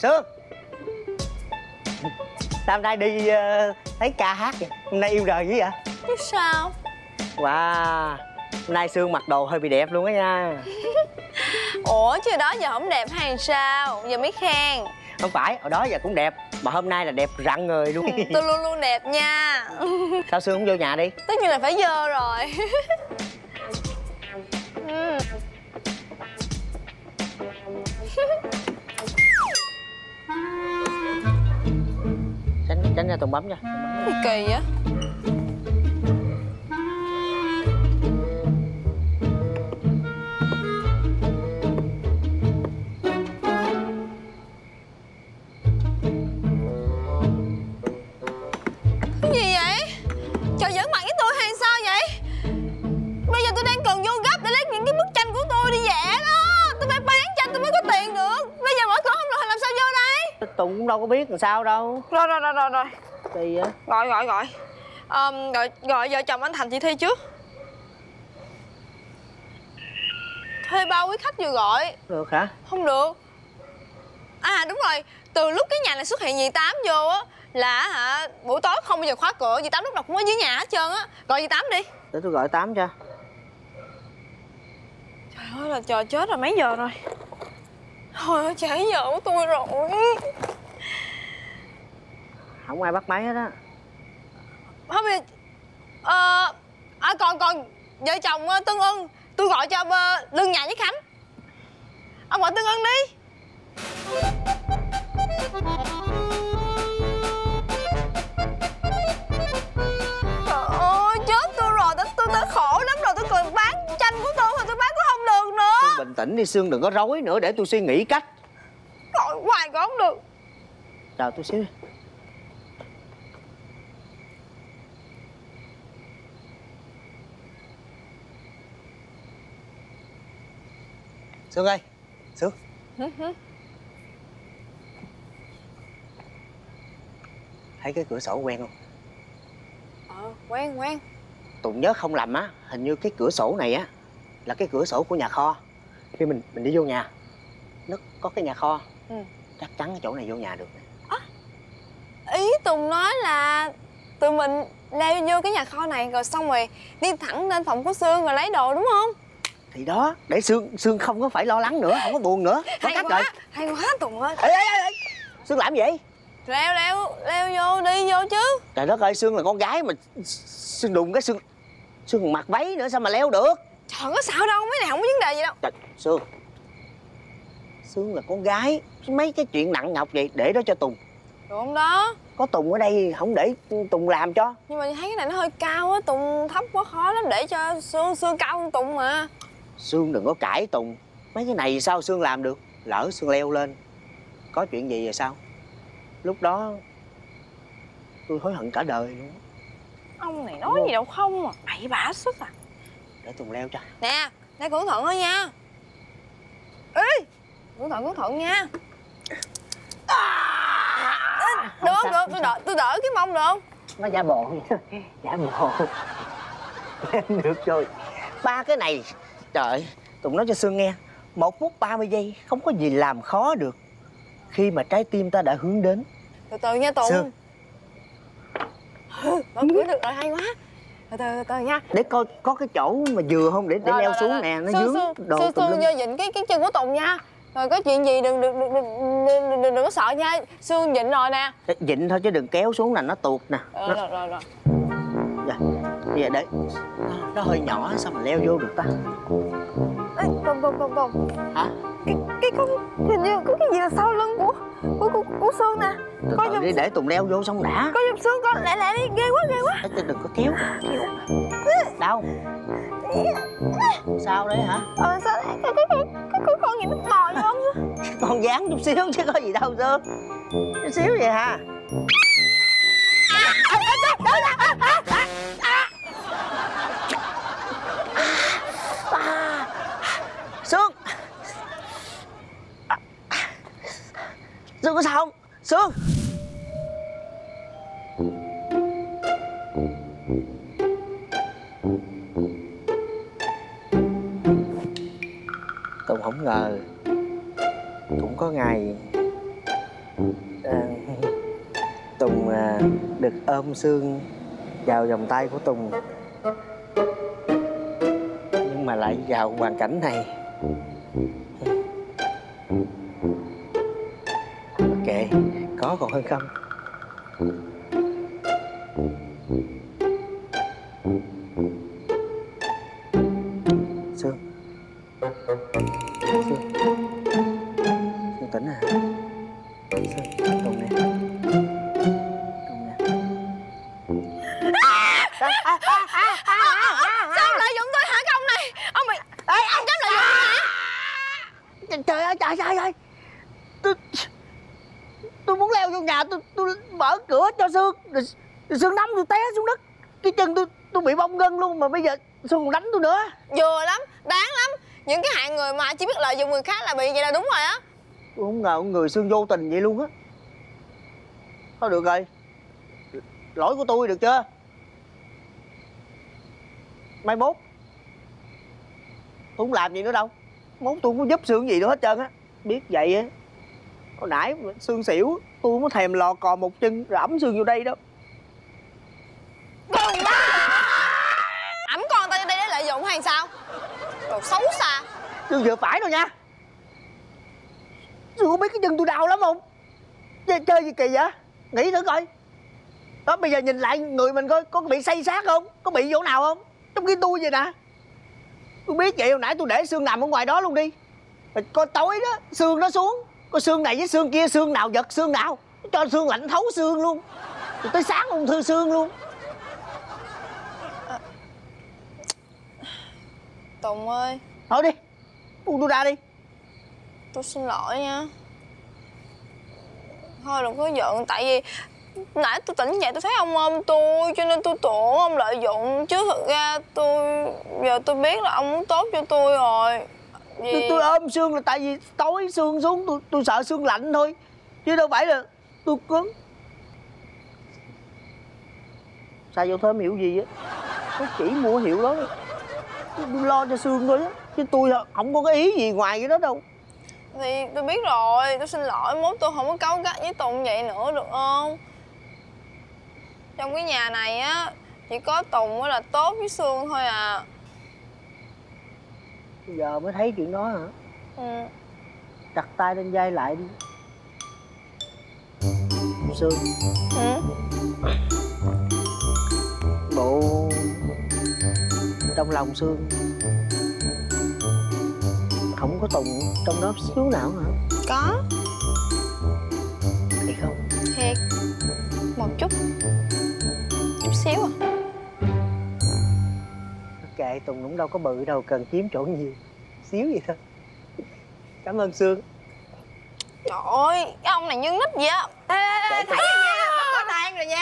Sương, sao hôm nay đi thấy ca hát vậy? Hôm nay yêu đời dữ vậy? Chứ sao? Wow, hôm nay Sương mặc đồ hơi bị đẹp luôn á nha. Ủa chứ đó giờ không đẹp hay sao? Giờ mới khen. Không phải, hồi đó giờ cũng đẹp, mà hôm nay là đẹp rạng người luôn. Tôi luôn luôn đẹp nha. Sao Sương không vô nhà đi? Tất nhiên là phải vô rồi. Tránh ra Tùng bấm cho. Gì kỳ vậy? Cái gì vậy? Trời giỡn mặt với tôi hay sao vậy? Bây giờ tôi đang cần vô gấp để lấy những cái bức tranh của tôi đi vẽ đó. Tôi phải bán tranh tôi mới có tiền được. Bây giờ mở cửa không được thì làm sao vô đây? Tùng cũng đâu có biết làm sao đâu. Rồi. Kỳ vậy? Gọi vợ chồng anh Thành chị Thi trước. Thuê bao quý khách vừa gọi. Được hả? Không được. À đúng rồi, từ lúc cái nhà này xuất hiện dì Tám vô á là buổi tối không bao giờ khóa cửa. Dì Tám lúc nào cũng ở dưới nhà hết trơn á. Gọi dì Tám đi. Để tôi gọi Tám cho. Trời ơi là trời, chết rồi, mấy giờ rồi? Thôi ơi, trễ giờ của tôi rồi. Không ai bắt máy hết á. Không bây giờ còn vợ chồng Tân Ưng. Tôi gọi cho Lương Nhà với Khánh. Ông gọi Tân Ưng đi. Trời ơi chết tôi rồi. Tôi khổ lắm rồi. Tôi cần bán tranh của tôi mà tôi bán cũng không được nữa. Sương bình tĩnh đi Sương, đừng có rối nữa để tôi suy nghĩ cách. Gọi hoài cũng không được. Chờ tôi xíu. Sương ơi, Sương. Thấy cái cửa sổ quen không? Quen. Tùng nhớ không lầm á, hình như cái cửa sổ này á là cái cửa sổ của nhà kho. Khi mình đi vô nhà, nó có cái nhà kho. Chắc chắn cái chỗ này vô nhà được nè. Ý Tùng nói là tụi mình leo vô cái nhà kho này rồi xong rồi đi thẳng lên phòng của Sương rồi lấy đồ đúng không? Thì đó, để Sương không có phải lo lắng nữa, không có buồn nữa. Có cách rồi. Hay quá Tùng ơi. Ê, Sương làm gì vậy? Leo vô, đi vô chứ. Trời đất ơi, Sương là con gái mà Sương đụng cái Sương còn mặc váy nữa sao mà leo được? Trời có sao đâu, mấy này không có vấn đề gì đâu. Trời, Sương là con gái, mấy cái chuyện nặng nhọc vậy để đó cho Tùng. Được không đó? Có Tùng ở đây không để Tùng làm cho. Nhưng mà thấy cái này nó hơi cao á, Tùng thấp quá khó lắm để cho Sương cao hơn Tùng mà. Sương đừng có cãi Tùng. Mấy cái này sao Sương làm được? Lỡ Sương leo lên có chuyện gì rồi sao? Lúc đó tôi hối hận cả đời luôn. Ông này nói gì đâu không à, bậy bạ sức à. Để Tùng leo cho. Nè, để cẩn thận thôi nha. Ê, cẩn thận nha. Được, tôi đỡ cái mông được không? Nó giả bộ. Giả bộ. Được rồi. Ba cái này, trời, Tùng nói cho Sương nghe, 1 phút 30 giây không có gì làm khó được khi mà trái tim ta đã hướng đến. Từ từ nha Tùng. Sương. Mở cửa được rồi, hay quá. Từ từ nha. Để coi có cái chỗ mà vừa không để leo xuống nè, nó vướng đồ tùm lum. Sương vô dịnh cái chân của Tùng nha. Rồi có chuyện gì đừng có sợ nha. Sương dịnh rồi nè. Dịnh thôi chứ đừng kéo xuống là nó tuột nè. Rồi. Dạ. Bây giờ để nó hơi nhỏ sao mà leo vô được ta? Ê, Tùng. Hả? Cái có hình như có cái gì là sau lưng của Sương nè. Từ từ đi để Tùng leo vô xong đã. Có giùm Sương con, lẹ đi, ghê quá. Đừng có kéo. Đau. Sao đấy hả? Sao cái con gì nó bò vô không? Con dán chút xíu chứ có gì đâu Sương. Chút xíu vậy hả? Sương. Sương có sao không? Sương. Tùng không ngờ cũng có ngày Tùng được ôm Sương vào vòng tay của Tùng, nhưng mà lại vào hoàn cảnh này. Kệ, có còn hơn không. Sương, Sương tỉnh à? Sương, Tùng nè, Tùng nè. Sao lợi dụng tôi hả cái ông này? Ông mày, ông dám lợi dụng tôi hả? Trời ơi, trời ơi, tôi muốn leo vô nhà, tôi mở cửa cho Sương, rồi Sương nắm tôi té xuống đất, cái chân tôi bị bong gân luôn, mà bây giờ Sương còn đánh tôi nữa. Vừa lắm, đáng lắm. Những cái hạng người mà chỉ biết lợi dụng người khác là bị vậy là đúng rồi á. Tôi không ngờ con người Sương vô tình vậy luôn á. Thôi được rồi, lỗi của tôi được chưa? Mai mốt tôi không làm gì nữa đâu, mốt tôi không có giúp Sương gì nữa hết trơn á. Biết vậy á, hồi nãy Sương xỉu, tôi không có thèm lò cò một chân rồi ấm Sương vô đây đâu. Con ba, ẵm con tao vô đây để lợi dụng hay sao? Đồ xấu xa. Sương vừa phải rồi nha. Sương có biết cái chân tôi đau lắm không? Chơi gì kỳ vậy? Nghĩ thử coi. Đó, bây giờ nhìn lại người mình coi có bị xây xát không? Có bị chỗ nào không? Trong khi tôi vậy nè. Tôi biết vậy hồi nãy tôi để Sương nằm ở ngoài đó luôn đi. Rồi coi tối đó, Sương nó xuống, coi xương này với xương kia, xương nào giật xương nào, cho xương lạnh thấu xương luôn. Rồi tới sáng ung thư xương luôn. Tùng ơi, Thôi đi, buông tôi ra đi. tôi xin lỗi nha. Thôi đừng có giận, tại vì nãy tôi tỉnh dậy tôi thấy ông ôm tôi, cho nên tôi tưởng ông lợi dụng. Chứ thực ra giờ tôi biết là ông muốn tốt cho tôi rồi. Tôi ôm Sương là tại vì tối Sương xuống tôi sợ Sương lạnh thôi, chứ đâu phải là tôi cứng. Sao vô thơm hiểu gì á, tôi chỉ mua hiệu đó, tôi lo cho Sương thôi á, chứ tôi không có cái ý gì ngoài cái đó đâu. Thì tôi biết rồi, tôi xin lỗi, mốt tôi không có cáu gắt với Tùng vậy nữa được không? Trong cái nhà này á, chỉ có Tùng mới là tốt với Sương thôi à. Bây giờ mới thấy chuyện đó hả? Ừ. Đặt tay lên vai lại đi Sương. Ừ. Bộ trong lòng Sương không có Tùng trong đó xíu nào hả? Có. Thiệt không? Thiệt. Một chút. Chút xíu à. Kệ, Tùng cũng đâu có bự đâu cần chiếm chỗ nhiều, xíu vậy thôi. Cảm ơn Sương. Trời ơi, cái ông này như nít vậy á. Ê, thấy rồi nha, bắt có tan rồi nha.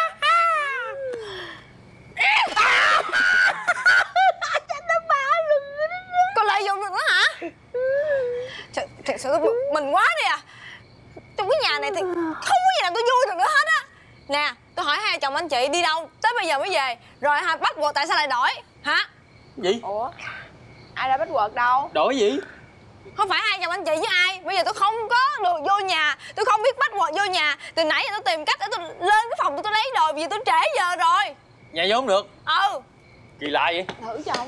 Con lợi dụng được nữa hả? Thật sự tôi mình quá đi à. Trong cái nhà này thì không có gì làm tôi vui được nữa hết á. Nè, tôi hỏi hai chồng anh chị đi đâu tới bây giờ mới về, rồi hai bắt buộc tại sao lại đổi hả? Gì? Ủa, ai đã bắt buộc đâu? Đổi gì? Không phải hai chồng anh chị với ai. Bây giờ tôi không có được vô nhà, tôi không biết bắt buộc vô nhà. Từ nãy giờ tôi tìm cách để tôi lên cái phòng tôi lấy đồ, vì tôi trễ giờ rồi. Nhà vô không được? Ừ. Kỳ lạ vậy? Thử chồng.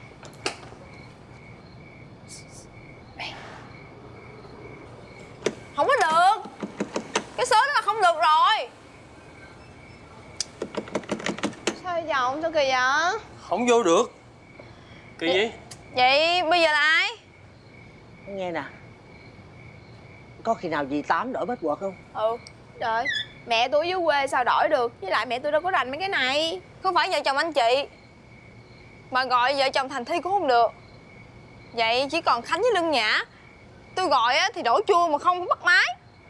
Không có được. Cái số đó là không được rồi. Sao vậy chồng? Sao kỳ vậy? Không vô được. Kỳ gì? Vậy bây giờ là ai? Nghe nè, có khi nào dì Tám đổi password không? Ừ. Trời, mẹ tôi dưới quê sao đổi được. Với lại mẹ tôi đâu có rành mấy cái này. Không phải vợ chồng anh chị, mà gọi vợ chồng Thành Thi cũng không được. Vậy chỉ còn Khánh với Lương Nhã. Tôi gọi á thì đổ chua mà không bắt máy.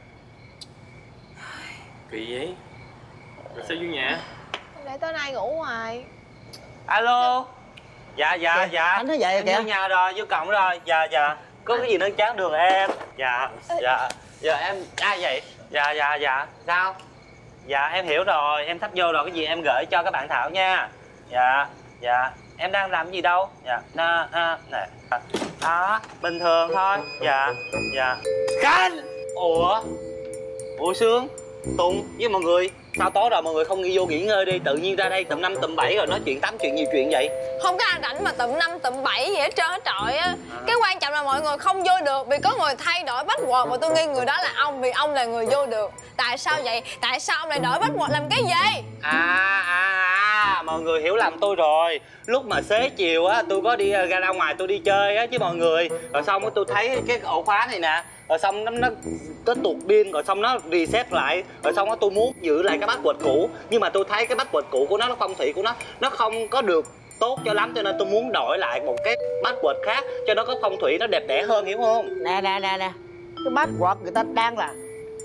Kỳ vậy? Rồi sao vô nhà? Để tối nay ngủ ngoài. Alo. Dạ. Khánh thấy vậy em kìa. vô nhà rồi, vô cổng rồi. Dạ. Có cái gì nó chán đường em. Dạ. Em ai vậy? Dạ. Sao? Dạ em hiểu rồi, em thách vô rồi, cái gì em gửi cho các bạn Thảo nha. Dạ. Em đang làm cái gì đâu? Dạ. Nè. Đó, bình thường thôi. Dạ. Khanh! Ủa? Ủa Sương, Tùng với mọi người, sao tối rồi mọi người không đi vô nghỉ ngơi đi, tự nhiên ra đây tầm 5 tầm 7 rồi nói chuyện tám chuyện nhiều chuyện vậy? Không có ai rảnh mà tụm 5 tụm 7 gì hết trơn hết trọi á. Cái quan trọng là mọi người không vô được vì có người thay đổi password mà tôi nghi người đó là ông, vì ông là người vô được. Tại sao vậy? Tại sao ông lại đổi password làm cái gì? Mọi người hiểu lầm tôi rồi. Lúc mà xế chiều á, tôi có đi ra ngoài tôi đi chơi á chứ mọi người. Rồi xong tôi thấy cái ổ khóa này nè, rồi xong nó tuột pin, rồi xong nó reset lại, rồi xong tôi muốn giữ lại cái password cũ, nhưng mà tôi thấy cái password cũ của nó phong thủy của nó không có được tốt cho lắm, cho nên tôi muốn đổi lại một cái password khác cho nó có phong thủy nó đẹp đẽ hơn, hiểu không? Nè cái password người ta đang là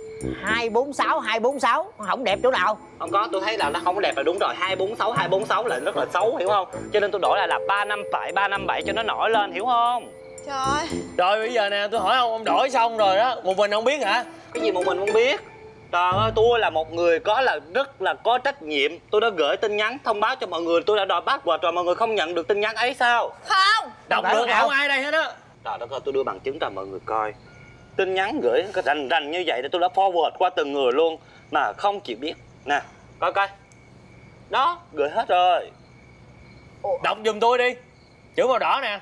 246 không đẹp chỗ nào. Không có, tôi thấy là nó không có đẹp là đúng rồi. 246 là rất là xấu, hiểu không? Cho nên tôi đổi lại là 357 cho nó nổi lên, hiểu không? Trời. Rồi bây giờ nè, tôi hỏi ông đổi xong rồi đó, một mình ông biết hả? Cái gì một mình không biết? Trời ơi, tôi là một người rất là có trách nhiệm. Tôi đã gửi tin nhắn thông báo cho mọi người tôi đã đổi password rồi, mọi người không nhận được tin nhắn ấy sao? Không. Đọc được là không ai đây hết á. Trời đất ơi, tôi đưa bằng chứng cho mọi người coi. Tin nhắn gửi rành như vậy để tôi đã forward qua từng người luôn mà không chịu biết. Nè, coi coi. Đó, gửi hết rồi. Đọc giùm tôi đi. Chữ màu đỏ nè.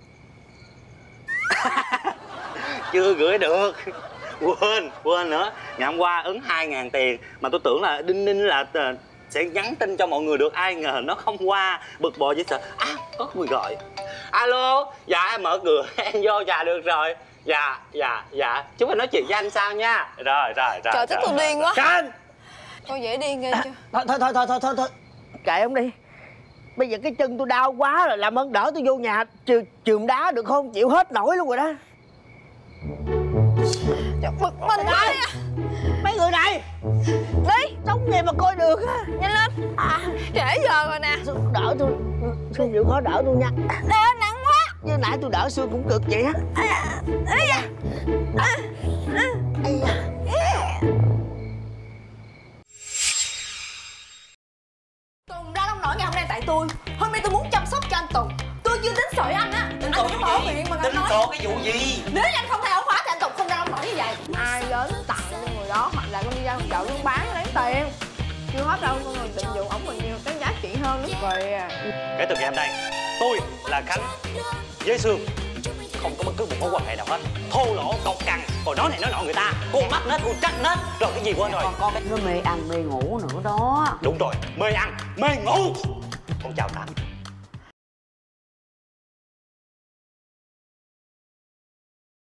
Chưa gửi được. Quên nữa. Ngày hôm qua ứng 2.000 tiền mà tôi tưởng là đinh ninh là sẽ nhắn tin cho mọi người được, ai ngờ nó không qua, bực bội dễ sợ. Có người gọi. Alo, dạ em mở cửa em vô, dạ được rồi. Dạ chúng mình nói chuyện với anh sao nha. Rồi Trời, thích tôi điên quá. Khanh. Tôi dễ điên ghê chưa. Thôi kệ ông đi. Bây giờ cái chân tôi đau quá rồi, làm ơn đỡ tôi vô nhà chườm đá được không? Chịu hết nổi luôn rồi đó. Trời, bực mình quá đi. Mấy người này Đi. sống vậy mà coi được á. Nhanh lên. Trễ giờ rồi nè. Đỡ tôi, Sương chịu khó đỡ tôi nha. Nặng quá. Như nãy tôi đỡ Sương cũng cực vậy á. Tùng ra nông nổi ngày hôm nay tại tôi. Hôm nay tôi muốn chăm sóc cho anh Tùng. Tôi chưa tính sợi anh á. Anh cứ mở miệng mà anh nói. Tính cái vụ gì? Nếu anh không thay áo khóa thì anh Tùng không ra nông nổi như vậy. Ai đến tặng cho người đó hoặc là con đi ra chợ buôn bán lấy tiền. Chưa hết đâu, con người định vụ ổng còn nhiều cái giá trị hơn nữa về. Kể từ ngày hôm nay, tôi là Khánh với Sương không có bất cứ một mối quan hệ nào hết. Thô lỗ, cọc cằn, rồi nói này nói nọ người ta. Cô mắc nết, cô trách nết. Rồi cái gì quên rồi. Còn có cái mê ăn mê ngủ nữa đó. Đúng rồi, mê ăn, mê ngủ. Con chào tạm.